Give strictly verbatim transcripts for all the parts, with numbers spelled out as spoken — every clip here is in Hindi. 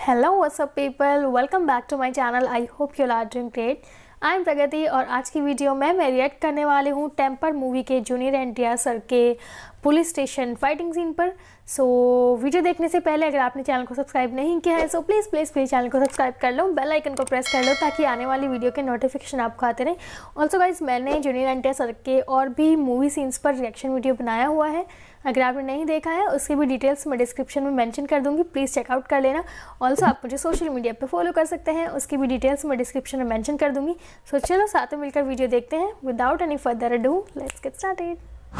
Hello what's up people, welcome back to my channel. I hope you are doing great. I am Pragati और आज की वीडियो में मैं रिएक्ट करने वाली हूँ टेम्पर मूवी के junior N T R sir के पुलिस स्टेशन फाइटिंग सीन पर। सो so, वीडियो देखने से पहले अगर आपने चैनल को सब्सक्राइब नहीं किया है so please please please channel को सब्सक्राइब कर लो, बेल आइकन को प्रेस कर लो ताकि आने वाली वीडियो के नोटिफिकेशन आपको आते रहें। ऑल्सो गाइज, मैंने junior N T R sir के और भी मूवी सीन्स पर रिएक्शन वीडियो बनाया हुआ है। अगर आपने नहीं देखा है उसकी भी डिटेल्स मैं डिस्क्रिप्शन में मेंशन कर दूंगी, प्लीज़ चेकआउट कर लेना। ऑल्सो आप मुझे सोशल मीडिया पे फॉलो कर सकते हैं, उसकी भी डिटेल्स मैं डिस्क्रिप्शन में मेंशन कर दूंगी। सो so, चलो साथ में मिलकर वीडियो देखते हैं। Without any further ado, let's get started.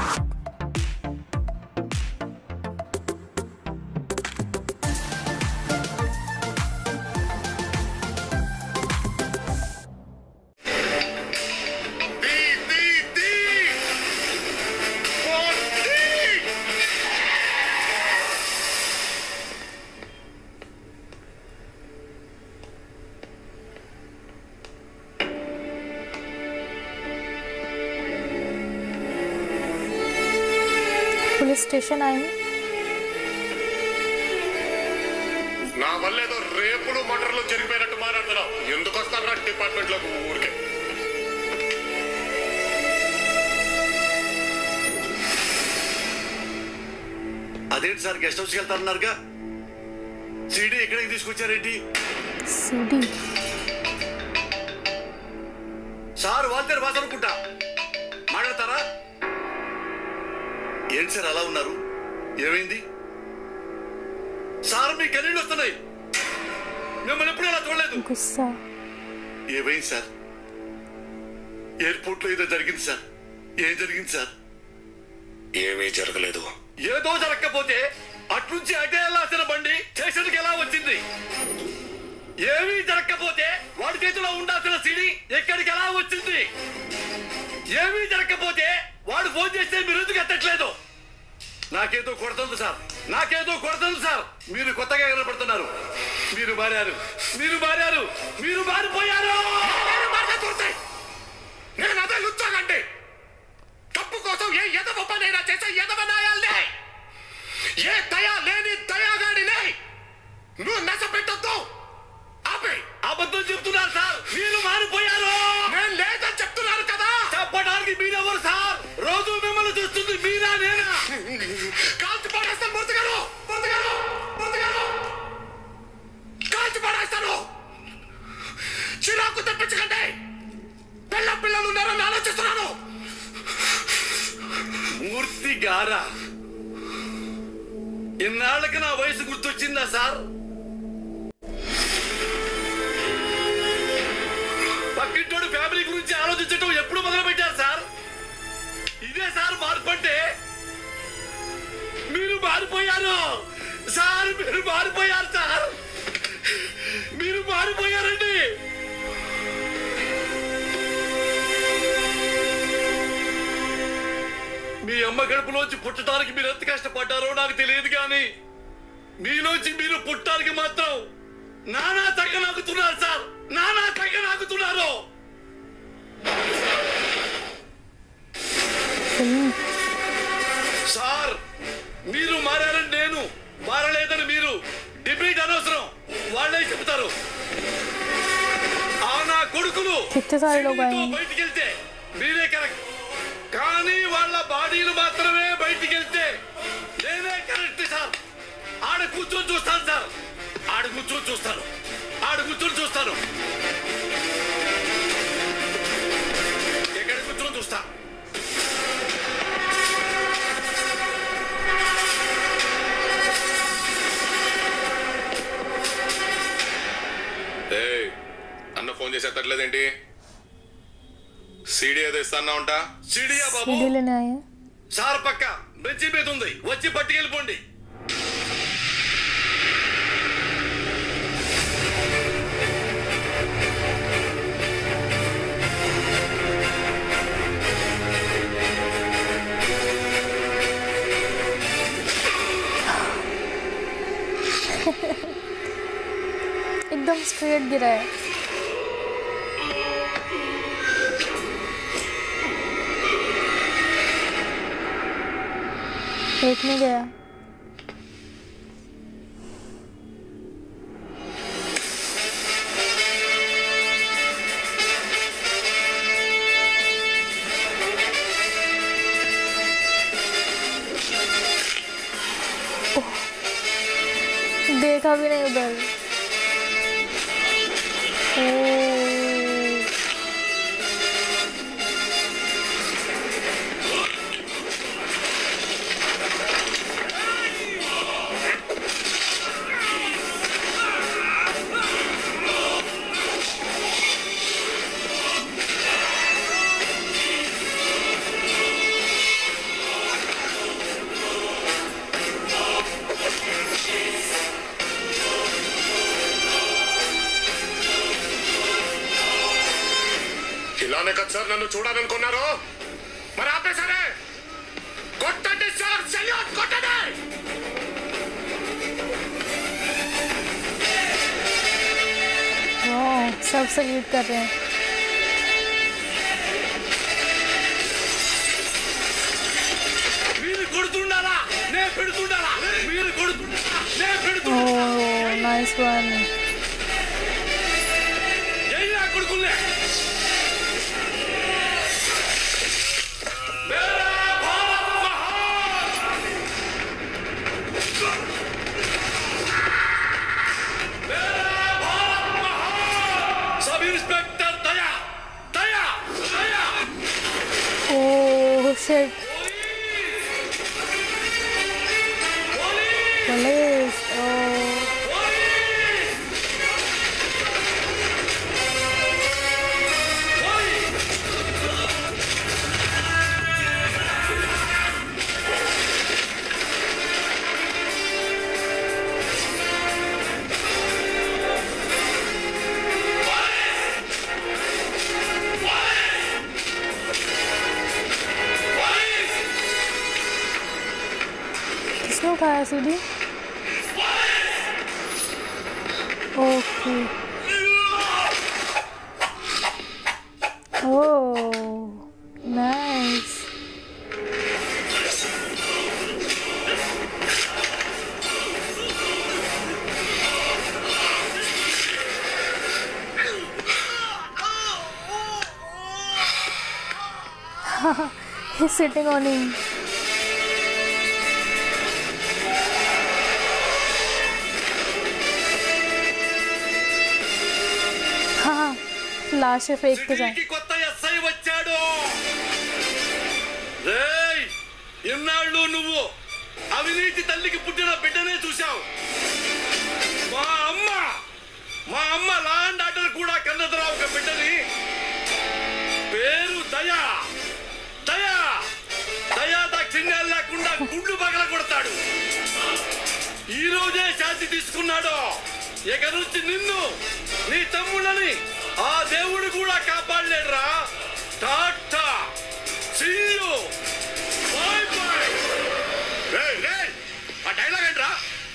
Police station आए నా వల్ల ఏదో రేపులు మర్డర్లు జరిగిపోయినట్టు మాట్లాడుతున్నావు. ఎందుకు వస్తారా డిపార్ట్మెంట్ లోకి ఊరికే? అదేంటి సార్, గెస్ట్ హౌస్కి వెళ్తారన్నారుగా, సీడీ ఎక్కడికి తీసుకొచ్చారేంటి? సీడీ సార్ వాళ్ళ బాధ అనుకుంటా, మాట్లాడతారా? ఏంటి సార్ అలా ఉన్నారు, ఏమైంది? సార్ మీ కన్నీళ్ళు వస్తున్నాయి, మిమ్మల్ని ఎప్పుడు అలా చూడలేదు. గుస్సా ఏమైంది సార్? ఎయిర్పోర్ట్ లో ఏదో జరిగింది సార్. ఏం జరిగింది సార్? ఏమీ జరగలేదు. ఏదో జరగకపోతే అట్నుంచి అటే వెళ్ళాల్సిన బండి స్టేషన్కి ఎలా వచ్చింది? ఏమీ జరగకపోతే వాడి చేతిలో ఉండాల్సిన సిడి ఎక్కడికి ఎలా వచ్చింది? ఏమీ జరగకపోతే వాడు ఫోన్ చేస్తే మీరు ఎందుకు ఎత్తట్లేదు? నాకేదో కొడుతుంది సార్, నాకేదో కొడుతుంది సార్. మీరు కొత్తగా కనపడుతున్నారు, మీరు మారారు, మీరు మారారు, మీరు మారిపోయారు. నేను అదే లుచ్చాగంటే తప్పు కోసం ఏ ఎదవ పనైనా చేసే ఎదవనాయాలే, ఏ దయా లేని దయాగాడినే నువ్వు నశ పెట్టద్దు. ఆపే. అబద్ధం చెప్తున్నారు సార్, మీరు మారిపోయారు. నేను లేదని చెప్తున్నారు కదా. చెప్పడానికి మీరెవరు సార్? రోజు మిమ్మల్ని చూస్తుంది మీరా నేనా? కాల్చి పడేస్తాను మురతగారు, మురతగారు, మురతగారు, కాల్చి పడేస్తాను. చిరాకు తెప్పించకండి. పిల్ల పిల్లలు ఉన్నారని ఆలోచిస్తున్నాను. మూర్తి గారా, ఇన్నాళ్ళకి నా వయసు గుర్తొచ్చిందా సార్? పక్కింటోడు ఫ్యామిలీ గురించి ఆలోచించడం ఎప్పుడు మొదలు పెట్టారు సార్? ఇదే సార్ మార్పు అంటే. మీరు మారిపోయారు సార్, మీరు మారిపోయారు సార్, మీరు మారిపోయారండి. మీ అమ్మ గడుపులోంచి పుట్టడానికి మీరు ఎంత కష్టపడ్డారో నాకు తెలియదు, కానీ మీలోంచి మీరు పుట్టడానికి మాత్రం నానా తగ్గ నాకుతున్నారు సార్, నానా తగ్గ నాకుతున్నారు. సార్ మీరు మారారని నేను, మారలేదని మీరు డిబేట్ అనవసరం, వాళ్ళే చెప్తారు. ఆ నా కొడుకులు బయటికి వెళ్తే మీరే కరెక్ట్, కానీ వాళ్ళ బాడీలు మాత్రమే బయటికి వెళ్తే నేనే కరెక్ట్ సార్. ఆడ కూర్చొని చూస్తాను సార్, ఆడ కూర్చొని చూస్తాను, ఆడ కూర్చొని చూస్తాను, ఎక్కడ కూర్చొని చూస్తా. అన్న ఫోన్ చేసి ఎత్తట్లేదేంటి? సీడీ ఏదో ఇస్తానా ఉంటా. సీడీయా బాబు? సార్ పక్క బెంచి మీద ఉంది, వచ్చి పట్టుకెళ్ళిపోండి. एकदम स्ट्रेट गिरा है। फेंकने गया। देखा भी नहीं उधर। ओ ఇలానే కదా సార్ నన్ను చూడాలనుకున్నారు? మరి ఆపే సరే, కొట్టండి సార్, సెల్యూట్ కొట్టండి. सब सल्यूट कर रहे हैं। మీరు కొడుతుండాలా నే పెడుతుండాలా? మీరు కొడుతుండాలా నే పెడుతుండాలా? ఓ నైస్ వన్। ఏయ్ నా కొడుకులే Shit. Police. Oh. किसने उठाया सीढ़ी? Okay. Oh nice. He's sitting on him. लाश फेंक के जाए। కొత్త ఎస్ఐ వచ్చాడు. రేయ్ ఇన్నాళ్ళు నువ్వు అవినీతి తల్లికి పుట్టిన బిడ్డనే చూశావు. మా అమ్మ మా అమ్మ లా అండ్ ఆర్డర్ కూడా కన్నదరా ఒక బిడ్డని. పేరు దయా. దయా దయా దాక్షిణ్యాలు లేకుండా గుండు పగల కొడతాడు. ఈ రోజే శాంతి తీసుకున్నాడు. ఇక నుంచి నిన్ను నీ తమ్ముళ్ళని ఆ దేవుడు కూడా కాపాడలేడురా. Tata see you bye bye. రేయ్ రేయ్ ఆ డైలాగ్ ఏంట్రా?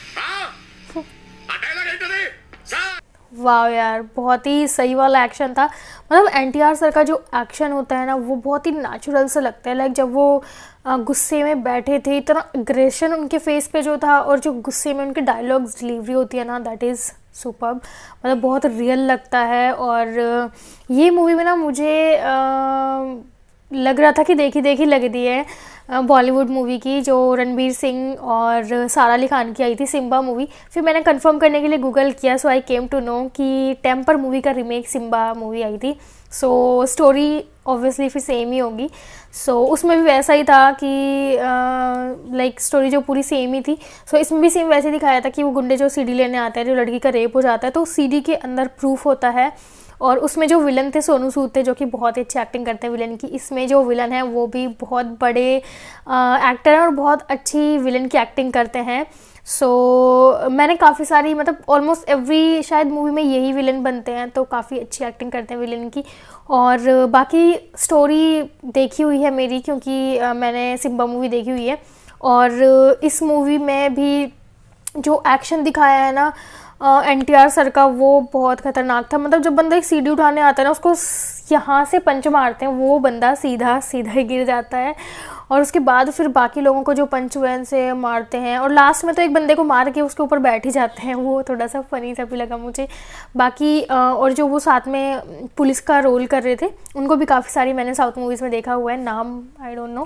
ఆ డైలాగ్ ఏంటది సార్? वाह यार, बहुत ही सही वाला एक्शन था। मतलब एनटीआर सर का जो एक्शन होता है ना वो बहुत ही नेचुरल सा लगता है। लाइक जब वो गुस्से में बैठे थे, इतना अग्रेशन उनके फेस पे जो था और जो गुस्से में उनके डायलॉग्स डिलीवरी होती है ना, दैट इज़ सुपर्ब। मतलब बहुत रियल लगता है। और ये मूवी में ना मुझे आ, लग रहा था कि देखी देखी लग रही है बॉलीवुड मूवी की, जो रणबीर सिंह और सारा अली खान की आई थी, सिम्बा मूवी। फिर मैंने कंफर्म करने के लिए गूगल किया, so I came to know कि टेम्पर मूवी का रीमेक सिम्बा मूवी आई थी। सो स्टोरी ऑब्वियसली फिर सेम ही होगी। सो so, उसमें भी वैसा ही था कि लाइक स्टोरी जो पूरी सेम ही थी। सो so, इसमें भी सेम वैसे दिखाया था कि वो गुंडे जो सीडी लेने आते हैं, जो लड़की का रेप हो जाता है, तो सीडी के अंदर प्रूफ होता है। और उसमें जो विलन थे सोनू सूद थे, जो कि बहुत अच्छी एक्टिंग करते हैं विलन की। इसमें जो विलन है वो भी बहुत बड़े एक्टर हैं और बहुत अच्छी विलन की एक्टिंग करते हैं। सो so, मैंने काफ़ी सारी, मतलब ऑलमोस्ट एवरी शायद मूवी में यही विलन बनते हैं, तो काफ़ी अच्छी एक्टिंग करते हैं विलन की। और बाकी स्टोरी देखी हुई है मेरी, क्योंकि मैंने सिम्बा मूवी देखी हुई है। और इस मूवी में भी जो एक्शन दिखाया है ना एनटीआर सर का, वो बहुत ख़तरनाक था। मतलब जब बंदा एक सीढ़ी उठाने आता है ना, उसको यहाँ से पंच मारते हैं, वो बंदा सीधा सीधा ही गिर जाता है। और उसके बाद फिर बाकी लोगों को जो पंच वैन से मारते हैं, और लास्ट में तो एक बंदे को मार के उसके ऊपर बैठ ही जाते हैं। वो थोड़ा सा फ़नी सा भी लगा मुझे। बाकी और जो वो साथ में पुलिस का रोल कर रहे थे, उनको भी काफ़ी सारी मैंने साउथ मूवीज़ में देखा हुआ है, नाम I don't know.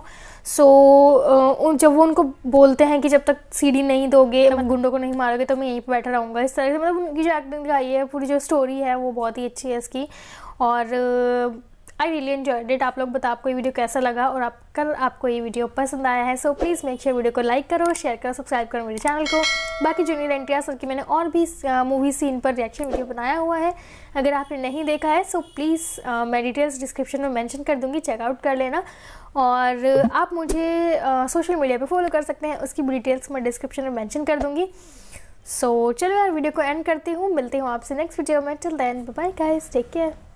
So so, जब वो उनको बोलते हैं कि जब तक सीडी नहीं दोगे, गुंडों को नहीं मारोगे तो मैं यहीं पर बैठा रहूँगा, इस तरह से मतलब उनकी जो एक्टिंग दिखाई है, पूरी जो स्टोरी है वो बहुत ही अच्छी है इसकी। और आई रियली एन्जॉयड इट। आप लोग बताओ आपको ये वीडियो कैसा लगा, और आप कर आपको ये वीडियो पसंद आया है so please make sure video को लाइक करो, शेयर करो, सब्सक्राइब करो मेरे चैनल को। बाकी junior N T R sir की मैंने और भी मूवी सीन पर रिएक्शन वीडियो बनाया हुआ है, अगर आपने नहीं देखा है सो प्लीज़ मैं डिटेल्स डिस्क्रिप्शन में मेंशन कर दूँगी, चेकआउट कर लेना। और आप मुझे सोशल मीडिया पे फॉलो कर सकते हैं, उसकी भी डिटेल्स मैं डिस्क्रिप्शन में मेंशन कर दूँगी। सो so, चलो यार वीडियो को एंड करती हूँ, मिलती हूँ आपसे नेक्स्ट वीडियो में। Till then bye bye guys, take care.